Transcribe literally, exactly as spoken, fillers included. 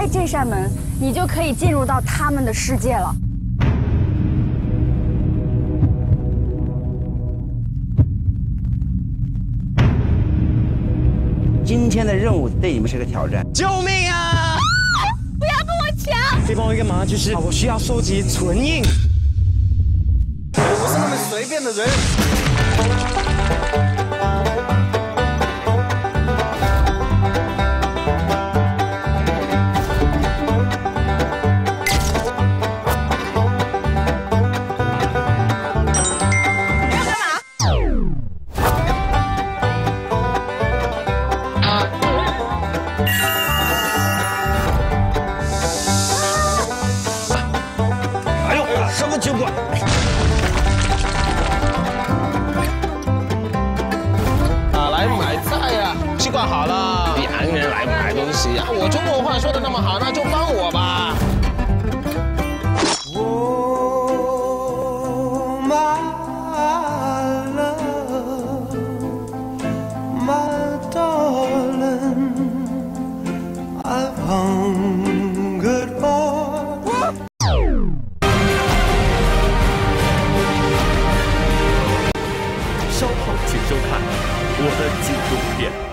开这扇门，你就可以进入到他们的世界了。 今天的任务对你们是个挑战。 救命啊！ 不要跟我抢！ 可以帮我一个忙，就是我需要收集唇印。我不是那么随便的人。 什么情况？ 啊，来买菜呀！习惯好了，洋人来买东西呀。我中国话说的那么好，那就帮我吧。 Oh, my love, my darling, I've hungered for. 稍后请收看我的纪录片。